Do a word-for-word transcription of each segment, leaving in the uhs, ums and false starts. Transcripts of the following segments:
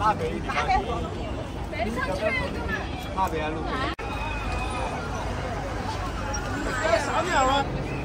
那边一点。 没上去。 那边路。哎，啥鸟啊？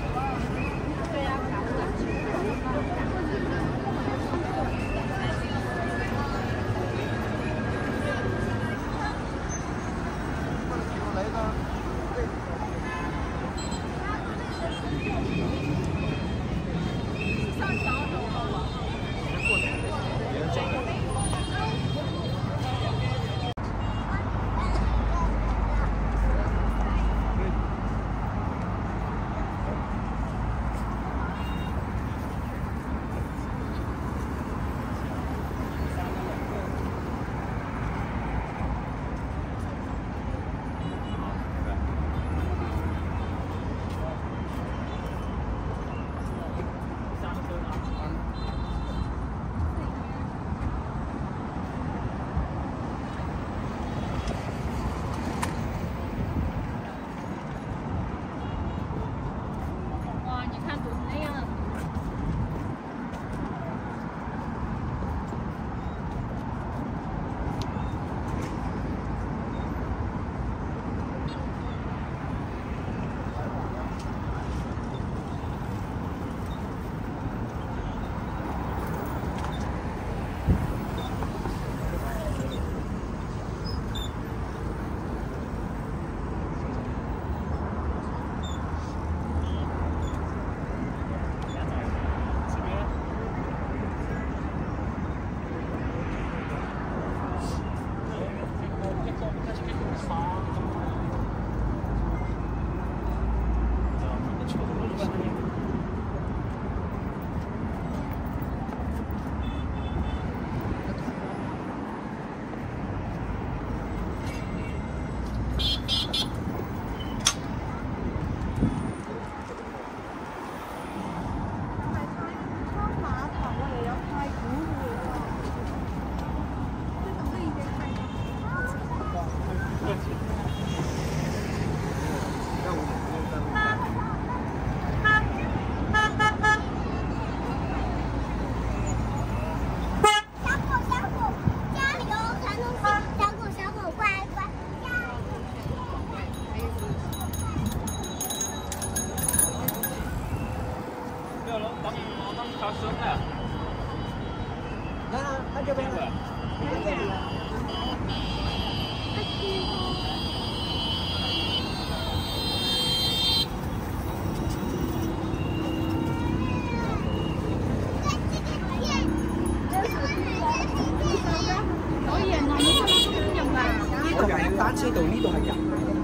單車道呢度係人。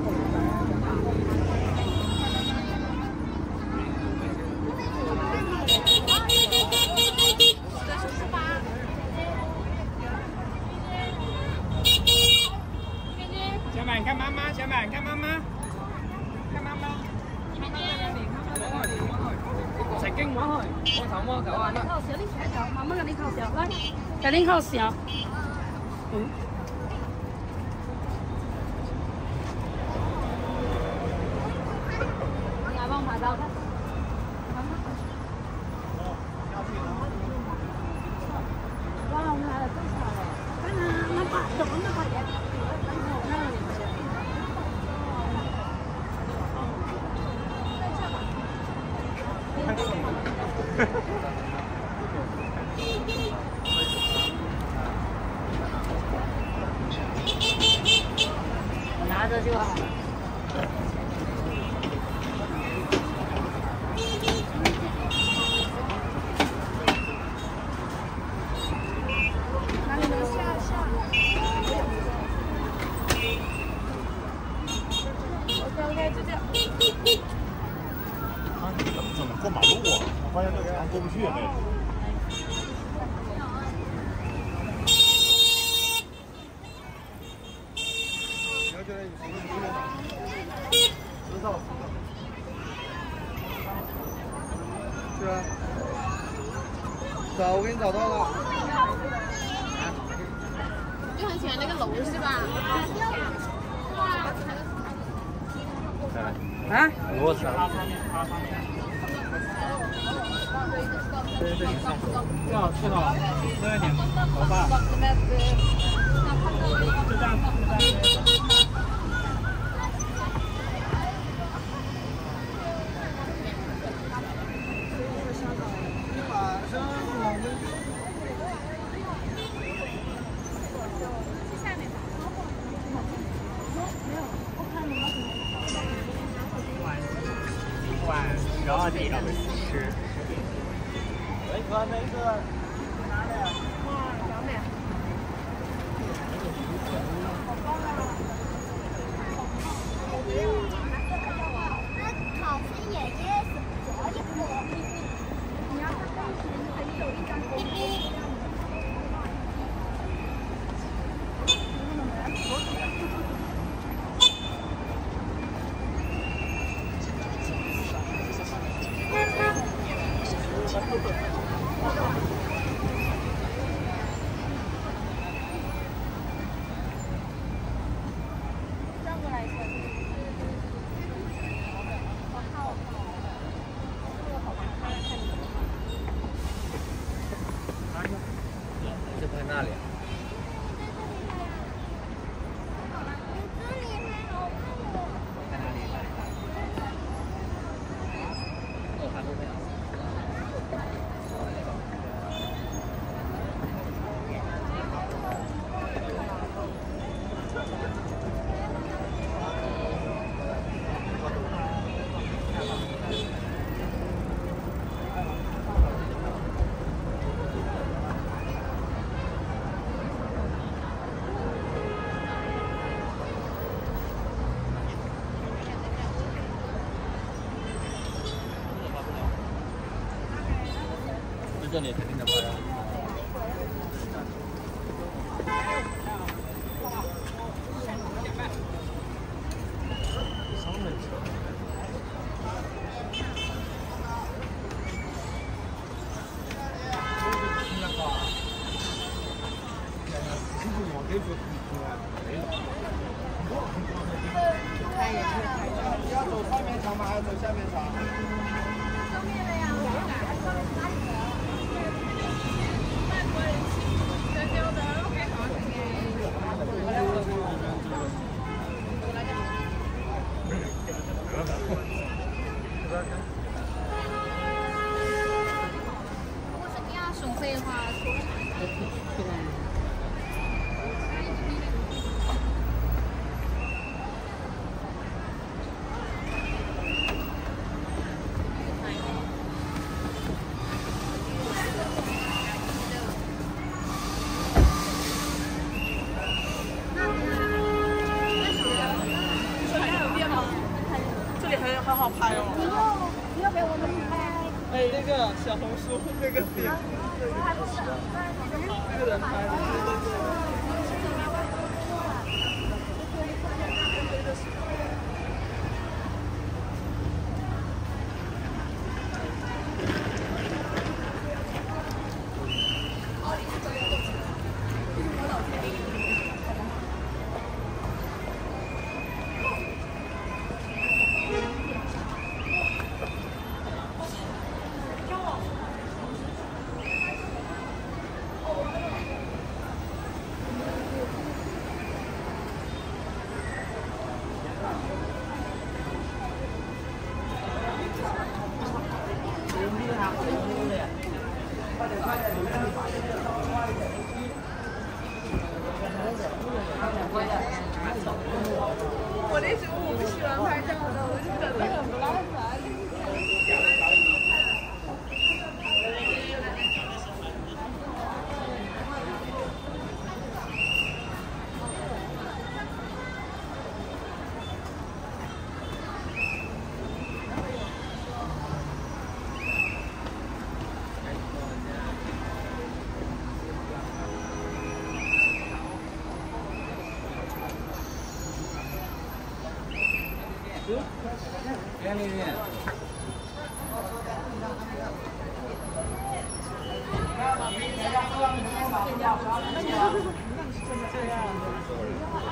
小滿，看媽媽，小滿，看媽媽，看媽媽。齊經摸去，摸頭摸頭啊！ 靠小，你抬頭，媽媽讓你靠小，來，讓你靠小。嗯。 拿着就好。哪里能下下？OK OK，就这样。 啊，你怎么怎么过马路啊？我发现这个地方过不去呗。 知道，是啊，找我给你找到了。 就很喜欢那个楼是吧？ 啊？我操！ 对对对，最好最好多一点头发，就这样，就这样。然后地上的吃。哎，哥，那个拿的呀？ 小美。 那考试爷爷是这一个，你要是当时你有一张公布。 就拍那里。在哪里？我看都没有。这里肯定能拍到。上面去。 要走上面场吗？还是走下面场？ 上面的呀， 如果是第二手费的话， 这里很很好拍哦。 以后以后给我们拍。 哎，那个小红书那个点，这个人拍的。 我那时候我不喜欢拍照的，我就整的很不耐烦。 圆圆圆。 这样。